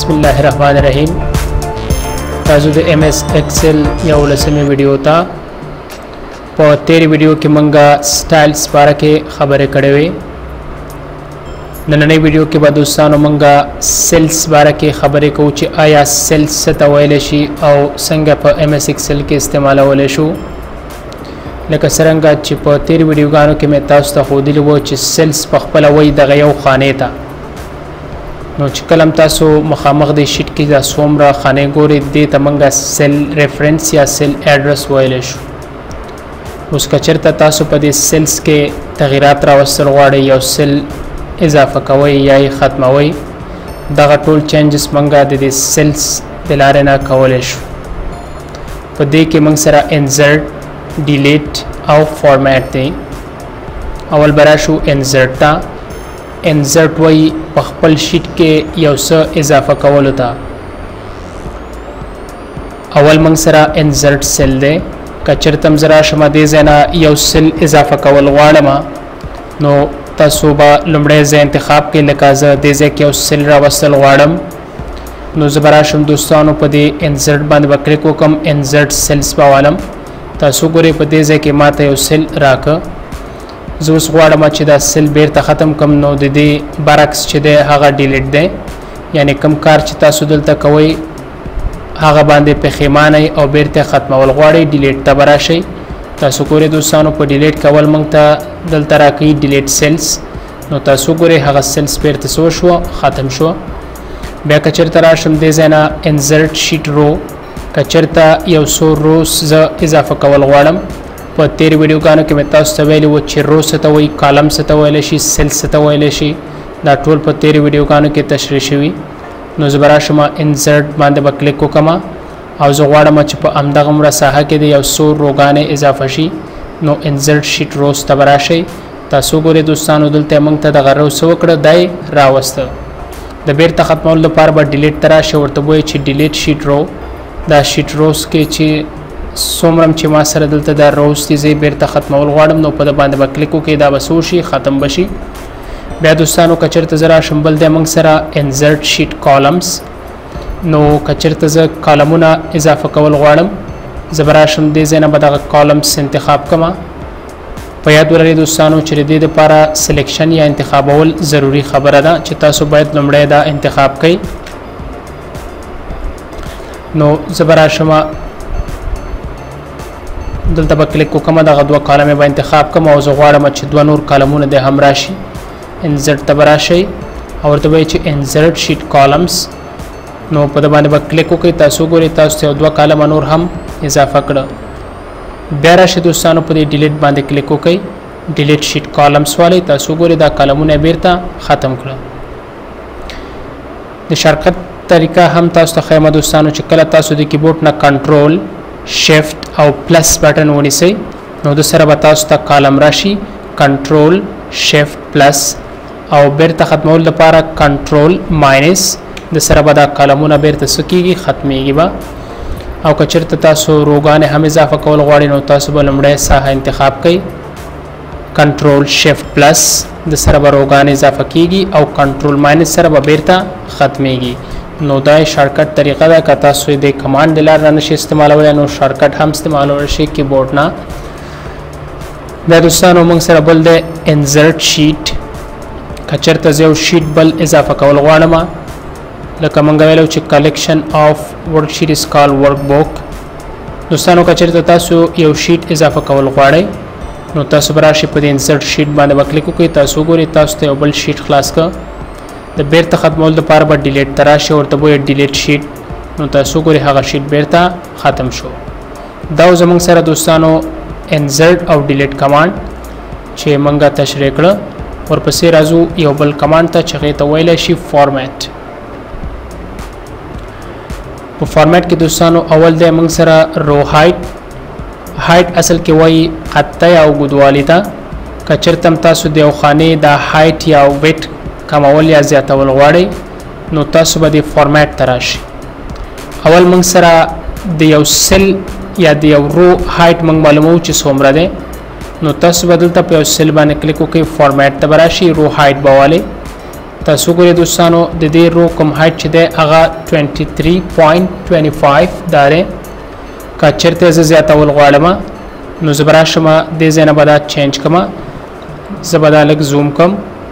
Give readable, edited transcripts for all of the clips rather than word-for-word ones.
बिस्मिल्लाहिर्रहमानिर्रहीम। ताज़ु the MS Excel या उलसमी वीडियो था पो तेरी वीडियो के मंगा स्टाइल्स बारे के खबरें कड़े हुए नन्हे वीडियो के बाद दोस्तों मंगा सेल्स बारे के खबरें को चे आया सेल्स से तवाइलेशी और संग पर MS एक्सेल के इस्तेमाल वाले शो लेकिन सरंगा चिप तेरी वीडियो गानों के में तास्ता खुदिल वो चे सेल्स पखपला वही दगाया खाने था नो चिकलम तासो मखामख दे शीट की दा सोमरा खाने गोरे दे तमंगा सेल रेफरेंस या सेल एड्रेस वाइलेश उसका चरता तासो पदे सेल्स के तगीरात रावसल वाड़े या सेल इजाफा कवई या ख़त्म वई दगा टोल चेंजेस मंगा दे सेल्स दिलारे ना कवलेश पदे के मंगसरा इंसर्ट डिलीट और फॉर्मेट दे अवल बराशु इंसर्टा इंसर्ट वही पखपल शीट के यौस इजाफा कवल था अवल मंगसरा इंसर्ट सेल दे कचरतम जरा शमा दे जना यौ सेल इजाफा कवल वाड़मा नो तसुबा लुमड़े जे इंतखाब के लकाजा दे जे के सेल रा वसल वाड़म नो जबराशम दोस्तानो पदे इंसर्ट बंद बकरे को कम इंसर्ट सेल्स बावालम तसु गोरे पदे जे के माते यौ सेल राक जोस वाड़ा चिदा सेल बेर ख़त्म कम नो दे बरक्स चिदे हागा डिलीट दे यानी कम कार चिता सुदल तक वही हागा बांधे पे खेमान और बेर ते ख़त्म वल वाड़े डिलीट तबराशे तासुकोरे दोस्तानो पर डिलीट कवल मंगता दल तरह की डिलीट सेल्स नो तासुकोरे हागा सेल्स बेर तसो शो ख़त्म शो बे कचर तराशम दे जना इंसर्ट शीट रो कचरता यौसो रोस ज इजाफा कवल वाड़म पर तेरी वीडियो गानों के में तास्वेली वो चिर्रो से तवई कॉलम से तवैलेशी सेल से तवैलेशी दा टोल पर तेरी वीडियो गानों के तशरीशवी नज़बरा शुमा इंसर्ट बांधे बक्लिक को कमा और जो वाड़ा मच पर अमदागमरा साहा के दे या सो रोगाने इजाफशी नो इंसर्ट शीट रोज तबराशे तासु गोरे दोस्तान उदलते मंग तदा गरो सवकड़ दाई रावस्त द बेर तखतमल पार बा डिलीट तराशे और तबोए छि डिलीट शीट रो दा शीट रोज के छि सोमरम ची मासर दलता दा रोज तीजे बेर ख़त्म वाड़म नो पद बांध बक्लिको के दा बसोशी ख़त्म बशी बे दोस्तानो कचर तजरा शंबल दे मंगसरा इंसर्ट शीट कॉलम्स नो कचर तज कॉलमुना इजाफा कवल वाड़म जबराशम दे जेना बदा कॉलम्स इंतखाब कमा पयाद वररे दोस्तानो चरदे द पारा सिलेक्शन या इंतखाब अवल ज़रूरी खबर अदा चिता सुबैत लमड़े दा इंतखाब कई नो जबराशमा दलता बक्लिक को कमा दा दो कॉलम में इंतखाब कमा और ज़वाड़ा मच दो नूर कॉलमों दे हमराशी इंसर्ट तबराशी और तब इंसर्ट शीट कॉलम्स नो पदबाने बक्लिक को कई तासु गोरे तासु दो कॉलम नूर हम इजाफा कर बेराशी दोस्तानो पदे डिलीट बांधे क्लिक को कई डिलीट शीट कॉलम्स वाले तासु गोरे दा कॉलमों ने बेरता ख़त्म कर द शरकत तरीका हम तासु खैमा दोस्तानो चिकला तासु दे कीबोर्ड ना कंट्रोल शिफ्ट और प्लस बटन होने से नो दूसरा बताओ तक कॉलम राशि कंट्रोल शिफ्ट प्लस और बेर ख़त्म पारा कंट्रोल माइनस दूसरा बदा कॉलमुना बेर तसकीगी ख़त्मेगी बा और कचर तासो रोगाने हम इजाफा कौल वाड़ी नो तासुब लमड़े साहा इंतखाब कई कंट्रोल शिफ्ट प्लस दूसरा बा रोगाने इजाफा कीगी और कंट्रोल माइनस सरा बेरता ख़त्मेगी नो दाए शॉर्टकट तरीक़ा दा कता सुई दे कमांड दिला रनशी इस्तेमाल वाले नो शॉर्टकट हम इस्तेमाल वाले कीबोर्ड ना बे दोस्तानो मंगसर बल दे इंसर्ट शीट कचर तजेव शीट बल इजाफा कवल वाड़मा लका मंगवेलो च collection of worksheet is call workbook दोस्तानो कचर तासु यो शीट इजाफा कवल वाड़े नो तासु बराशी पदे इंसर्ट शीट बांधे बक्लिक को तासु गोरे तासु ते बल शीट क्लास का द बेर ख़त्म पार बा डिलीट तराशे और तबो डिलीट शीट नो तासु गोरे हागा शीट बेरता ख़त्म शो दाव जमंग सारा दोस्तानो इंसर्ट और डिलीट कमांड छे मंगा तशरीकड़ और पसे राजू यो बल कमांड ता छगे तवैले शी फॉर्मेट वो फॉर्मेट के दोस्तानो अवल दे मंग सारा रो हाइट असल के वही खत्ता या गुदवाली था कचर तम तासु देव खाने दा हाइट या वेट कमावल या ज़्यादा वाड़े नो तासु बदे फॉर्मेट तराशी अवल मंगसरा दियो सेल या दियो रो हाइट मंग मालूम च सोमरा दे नो तासु बदलता पे सेल बाने क्लिक को फॉर्मेट तबराशी रो हाइट बवाले تاسو ګورئ دوستانو د دې رو کوم هایټ چې دی هغه 23.25 داره که چېرته زه زیاتول غواړم نو زه به راشم دې ځای نه به دا چینج کړم زه به دا لږ زوم کړم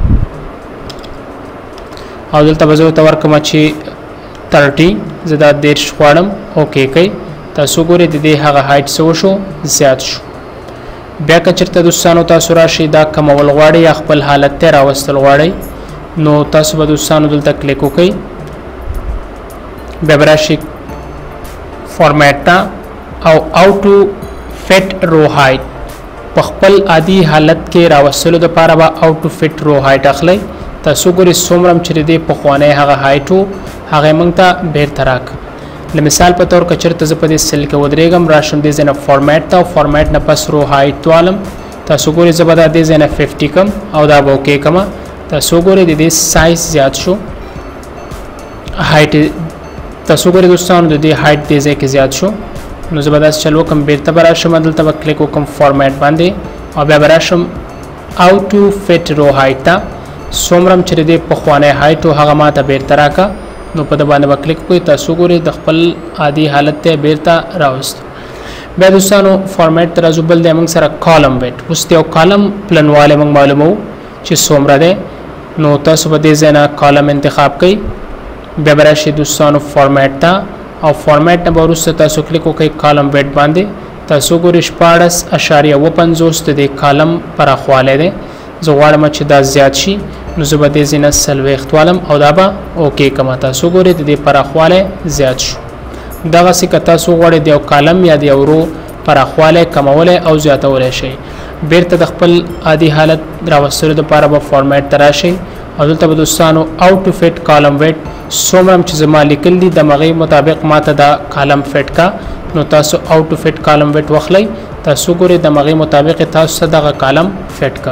او دلته به زه ورته ورکړم چې 30 زه دا 30 غواړم اوکې کوي تاسو ګورئ د دې هغه هایټ څه وشو زیات شو بیا که چېرته دوستانو تاسو راشئ دا کمول غواړئ یا خپل حالت ته راوستل غواړئ نو تاسو به دوستانو دلته کلیک وکړئ بیا به راشئ فارمیټ ته او او ټو فټ رو هایټ په خپل عادي حالت کې راوستلو دپاره به او ټو فټ رو هایټ اخلئ تاسو ګورئ څومره چې د دې پخوانی هغه هایټ و هغه موږ ته بیرته راکړه لمثال په تور که چېرته زه په دې سیل کې ودرېږم راشم دې ځای نه فارمیټ ته او فارمیټ نه پس رو هایټ والم تاسو ګورئ زه به دا دې ځای نه 50 کم او دا به اوکې کړم تاسو ګورئ د دې سایز زیات شو هایټ تاسو ګورئ دوستانو د دې هایټ دې ځای کې زیات شو نو زه به داسې چل وکړم بیرته به راشم دلته به کلیک وکړم فارمیټ باندې او بیا به راشم او ټو فټ رو هایټ ته څومره چې د دې پخوانی هایټ و هغه ما ته بیرته راکړه نو په د باندې به کلیک وکړئ تاسو ګورئ د خپل عادي حالت ته بیرته راوست بیا دوستانو فارمیټ ته راځو بل دی موږ سره کالم ویټ اوس د یو کالم پلنوالی موږ معلومو چې څومره دی نو تاسو به دې ځای نه کالم انتخاب کړئ بیا به راشئ دوستانو فارمیټ ته او فارمیټ نه به وروسته تاسو کلیک وکړئ کالم ویټ باندې تاسو ګورئ 14.50 د دې کالم پراخوالی دی زه غواړم چې دا زیات شي نو زه به دې ځای نه 40 والم او دا به اوکې کړم تاسو ګورئ د دې پراخوالی زیات شو دغسې که تاسو غواړئ د یو کالم یا د یو رو پراخوالی کمولی او زیاتولی شئ بیرته د خپل عادي حالت راوستلو دپاره به فارمیټ ته راشئ او دلته به دوستانو او ټو فټ کالم ویټ څومره چې زما لیکل دي د هغې مطابق ماته دا کالم فټ کا نو تاسو او ټو فټ کالم ویټ واخلئ تاسو ګورئ د هغې مطابق تاسو ته دغه کالم فټ کا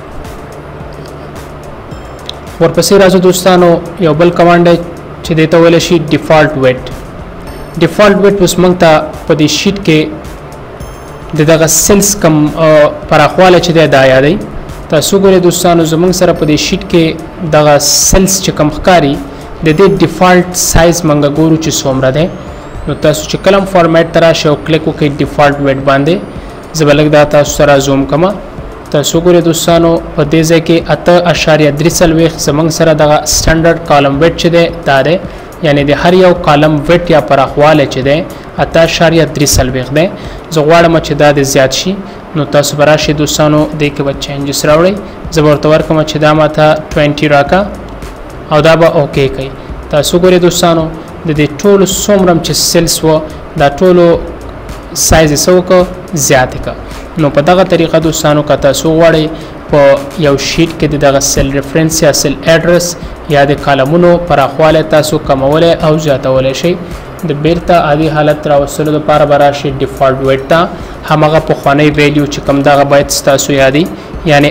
ورپسې راځو دوستانو یو بل کمانډ دی چې دې ته ویلی شي ډیفالټ ویټ ډیفالټ ویټ اوس موږ ته په دې شیټ کې د دغه سیلز کم پراخوالی چې دی دا یادوي تاسو ګورئ دوستانو زموږ سره په دې شیټ کې دغه سیلز چې کم ښکاري د دې ډیفالټ سایز موږ ګورو چې څومره دی نو تاسو چې کله هم فارمیټ ته راشئ او کلیک وکړئ ډیفالټ ویټ باندې زه به لږ دا تاسو سره زوم کړم تاسو ګورئ دوستانو په دې ځای کې 8.43 زموږ سره دغه سټنډرډ کالم ویټ چې دی دا دی یعنی د هر یو کالم ویټ یا پراخوالی چې دی 8.43 دی زه غواړم چې دا د زیات شي نو تاسو به راشئ دوستانو دې کې به چینجز راوړئ زه به ورته ورکړم چې دا ماته 20 راکړه او دا به اوکې کوي تاسو ګورئ دوستانو د دې ټولو څومره چې سیلز و دا ټولو سایز یې څه وکړه زیات یې کړه نو په دغه طریقه دوستانو که تاسو غواړئ په یو شیټ کې د دغه سیل ریفرنس یا سیل ایډرس یا د کالمونو پراخوالی تاسو کمولی او زیاتولی شئ د بیرته عادي حالت راوستلو دپاره به راشئ ډیفالټ ویټ ته همغه پخوانی ویلیو چې کوم دغه باید ستاسو یادي یعنی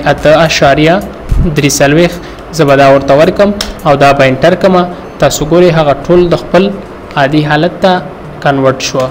8.43 زه به دا ورته ورکړم او دا به انټر کړم تاسو ګورئ هغه ټول د خپل عادي حالت ته کنورټ شوه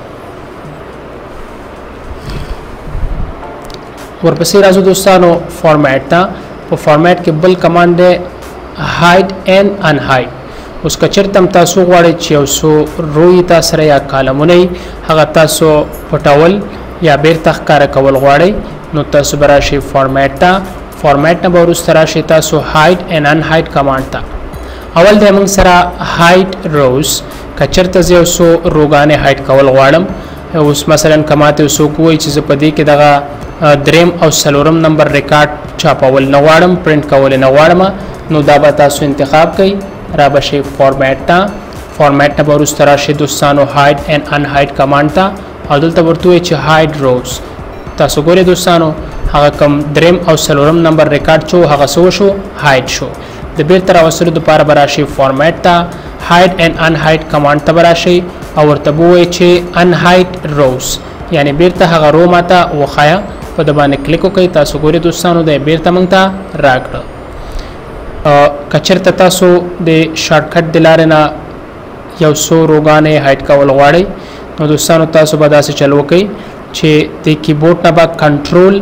ورپسې راځو دوستانو فارمیټ ته په فارمیټ کې بل کمانډ دی هایډ اینډ ان هایډ اوس که چېرته هم تاسو غواړئ چې یو څو روی تا سره یا کالمونه هغه تاسو پټول یا بیرته ښکاره کول غواړئ نو تاسو به راشئ فارمیټ ته فارمیټ نه به وروسته راشئ تاسو هایډ اینډ ان هایډ کمانډ ته اول دی موږ سره هایډ روز که چېرته زه یو څو روګانې هایډ کول غواړم اوس مثلا که ماته یو څوک ووایي چې زه په دې کې دغه دریم او څلورم نمبر ریکارډ چاپول نه غواړم پرنټ کول نه غواړم نو دا به تاسو انتخاب کړئ را به شئ فارمیټ ته فارمیټ نه به وروسته راشئ دوستانو هایډ اینډ ان هایډ کمانډ ته او دلته ورته ووایي چې هایډ روز تاسو ګورئ دوستانو هغه کم دریم او څلورم نمبر ریکارډ چې هغه څه وشو هایډ شو د بیرته راوستلو دپاره به راشئ فارمیټ ته هایډ اینډ ان هایډ کمانډ ته به راشئ او ورته به ووایي چې ان هایډ روز یعنی بیرته هغه رو ماته وښایه په د باندې کلیک وکړئ تاسو ګورئ دوستانو د بیرته موږ ته راکړه که چېرته تاسو د شارټکټ د لارې نه یو څو روګانې هایډ کول غواړئ نو دوستانو تاسو به داسې چل وکړئ چې د کیبورډ نه به کنټرول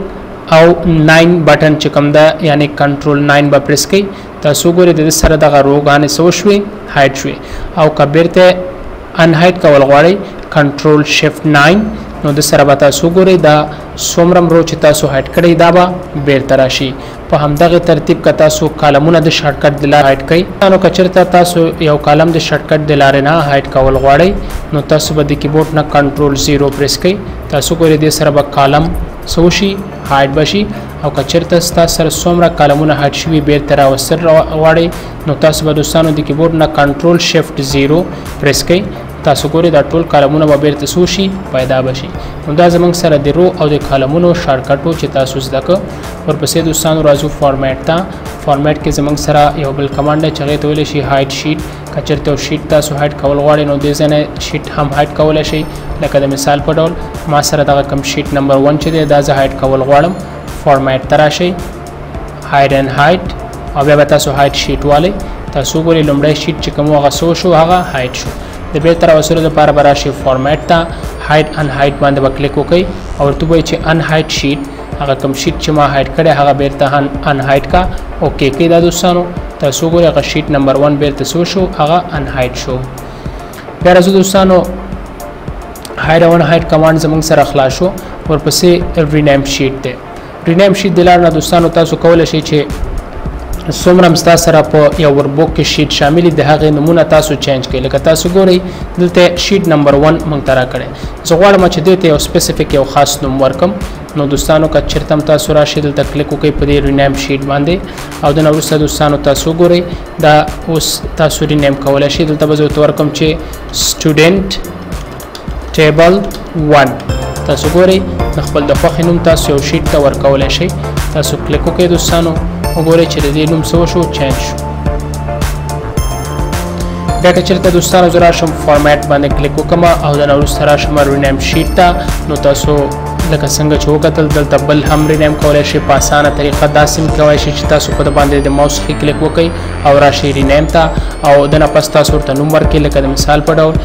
او 9 بٹن چې کوم دا یعنی کنټرول 9 به پریس کړئ تاسو ګورئ د سره دغه روغانې سو شوي هایټ شوي او کبیرته ان هایټ کول غواړئ کنټرول شیفت 9 نو د سره به تاسو ګورئ دا څومره رو چې تاسو هایټ کړئ دا به بیرته راشي په همدغه ترتیب که تاسو کالمونه د شارټ کټ د لارې هایټ کړئ نو کچرته تاسو یو کالم د شارټ کټ د لارې نه هایټ کول غواړئ نو تاسو به د کیبورډ نه کنټرول 0 پریس کړئ تاسو ګورئ د سره به کالم سوشي هایټ بشي او کچرته تاسو سره څومره کالمونه هایټ شوي بیرته راوستل غواړئ نو تاسو به دوستانو د کیبورډ نه کنټرول شیفت 0 پریس کړئ تاسو ګورئ دا ټول کالمونه به بیرته سوشي پیدا بشي نو دا زمونږ سره د رو او د کالمونو شارټ کټو چې تاسو زده کړ ورپسې دوستانو راځو فارمیټ ته فارمیټ کې زمونږ سره یو بل کمانډ دی چې هغې ته ویلی شي هایټ شیټ که چېرته یو شیټ تاسو هایټ کول غواړئ نو دې ځای نه شیټ هم هایټ کولی شئ لکه د مثال په ډول ما سره دغه کم شیټ نمبر 1 چې دی دا زه هایټ کول غواړم فارمیټ ته راشئ هایډ اینډ هایټ او بیا به تاسو هایټ شیټ والئ تاسو ګورئ لومړی شیټ چې کوم هغه سو شو هغه هایټ شو د بیرته راوستلو لپاره به راشئ فارمیټ ته هایډ ان هایټ باندې به کلیک وکړئ او ورته ووایئ چې ان هایټ شیټ هغه کوم شیټ چې ما هایټ کړی هغه بیرته ان هایټ کا اوکې کړئ دا دوستانو تاسو ګورئ هغه شیټ نمبر 1 بیرته سو شو هغه ان هایټ شو بیا راځو دوستانو هایډ او ان هایټ کمانډ زموږ سره خلاص شو ورپسې رینیم شیټ دی رینیم شیټ د لارې نه دوستانو تاسو کولی شئ چې څومره هم ستا سره په یو وربوک کې شیټ شامل د هغې نومونه تاسو چینج کړئ لکه تاسو ګورئ دلته شیټ نمبر 1 موږ ته راکړی زه غواړم چې دې ته یو سپیسیفیک یو خاص نوم ورکم نو دوستانو که چېرته هم تاسو راشئ دلته کلیک وکړئ په دې رینیم شیټ باندې او د نه وروسته دوستانو تاسو ګورئ دا اوس تاسو رینیم کولی شئ دلته به زه ورته ورکم چې سټوډنټ ټیبل 1 تاسو ګورئ د خپل د خوښې نوم تاسو یو شیټ ته ورکولی شئ تاسو کلیک وکړئ دوستانو وګورئ چې د دې نوم څه وشو چینج شو بیا که چېرته دوستانو زه راشم فارمیټ باندې کلیک وکړم او د نه وروسته راشم رینیم شیټ ته نو تاسو لکه څنګه چې وکتل دلته بل هم رینیم کولی شئ په اسانه طریقه داسې هم کولی شئ چې تاسو په د باندې د ماوس ښي کلیک وکړئ او راشئ رینیم ته او د نه پس تاسو ورته نوم ورکړئ لکه د مثال په ډول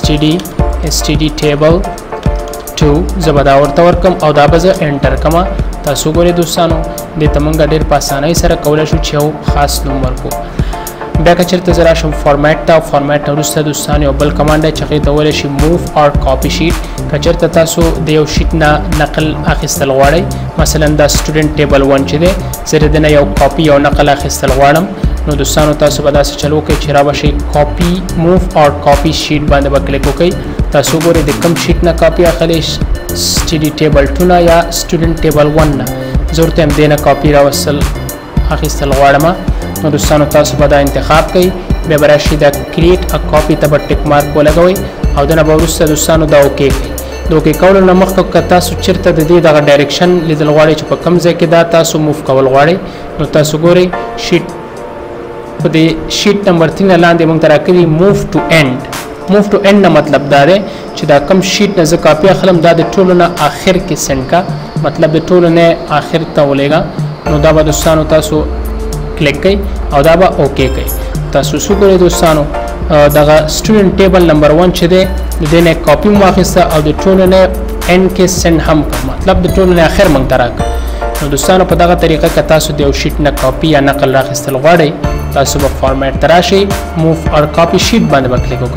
std table 2 زه به دا ورته ورکم او دا به زه انټر کړم تاسو ګورئ دوستانو دې ته موږ ډېر په اسانۍ سره کولی شو چې یو خاص نوم ورکړو بیا که چېرته زه راشم فارمیټ ته فارمیټ نه وروسته دوستانو یو بل کمانډ دی چې هغې ته ویلی شي موف اور کاپي شیټ که چېرته تاسو د یو شیټ نه نقل اخیستل غواړئ مثلا دا سټوډنټ ټیبل 1 چې دی زه د دې نه یو کاپي یو نقل اخیستل غواړم نو دوستانو تاسو به داسې چل وکړئ چې را به شئ کاپي موف اور کاپي شیټ باندې به کلیک وکړئ تاسو ګورئ د کوم شیټ نه کاپي اخلئ سټډي ټیبل 2 نه یا سټوډنټ ټیبل 1 نه زه ورته هم دې نه کاپي راوستل اخیستل غواړم نو دوستانو تاسو به دا انتخاب کړئ بیا به راشئ دا کریټ ا کاپي ته به ټیک مارک ولګوئ او د نه به وروسته دوستانو دا اوکې کړئ د اوکې کولو نه مخکې که تاسو چېرته د دې دغه ډایرکشن لیدل غواړئ چې په کوم ځای کې دا تاسو موف کول غواړئ نو تاسو ګورئ شیټ په دې شیټ نمبر 3 لاندې موږ ته راکړي موف ټو اینډ موف ټو اینډ نه مطلب دا دی چې دا کم شیټ نه زه کاپي اخلم دا د ټولو نه آخر کې سینډ کا مطلب د ټولو نه آخر ته ولېږه نو دا به دوستانو تاسو کلیک کړئ او دا به اوکې کړئ تاسو څه ګورئ دوستانو دغه سټوډنټ ټیبل نمبر 1 چې دی د دې نه کاپي مو واخیسته او د ټولو نه اینډ کې سینډ هم کړ مطلب د ټولو نه آخر موږ ته راکړه نو دوستانو په دغه طریقه که تاسو د یو شیټ نه کاپي یا نقل راخیستل غواړئ تاسو به فارمیټ ته راشئ موف اور کاپي شیټ باندې به کلیک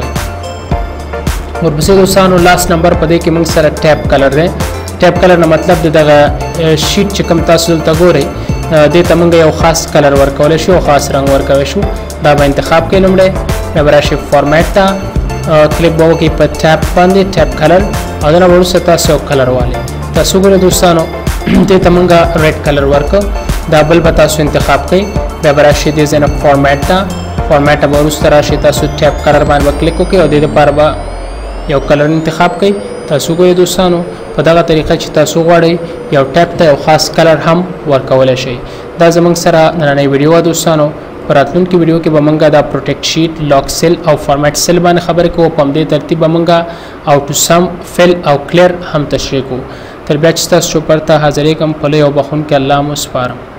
وکړئ ورپسې دوستانو لاست نمبر په دې کې موږ سره ټیپ کلر دی ټیپ کلر نه مطلب د دغه شیټ چې کوم تاسو دلته ګورئ دې ته موږ یو خاص کلر ورکولی شو خاص رنګ ورکولی شو دا به انتخاب کړئ لومړی بیا به راشئ فارمیټ ته کلیک به وکړئ په ټیپ باندې ټیپ کلر او د نه وروسته تاسو یو کلر والئ تاسو ګورئ دوستانو دې ته موږ ریډ کلر ورکړو دا بل به تاسو انتخاب کړئ بیا به راشئ دې ځای نه فارمیټ ته فارمیټ به وروسته راشئ تاسو ټیپ کلر باندې به کلیک وکړئ او دې دپاره به یو کلر انتخاب کړئ تاسو ګورئ دوستانو په دغه طریقه چې تاسو غواړئ یو ټیپ ته یو خاص کلر هم ورکولی شئ دا زموږ سره نننۍ ویډیو وه دوستانو په راتلونکي ویډیو کې به موږ دا پروټیکټ شیټ لاک سیل او فارمیټ سیل باندې خبرې کوو په همدې ترتیب به موږ او ټو سم فل او کلیر هم تشریح کوو تر بیا چې ستاسو چوپړ ته حاضرېږم په لوی او بخښونکي الله مو سپارم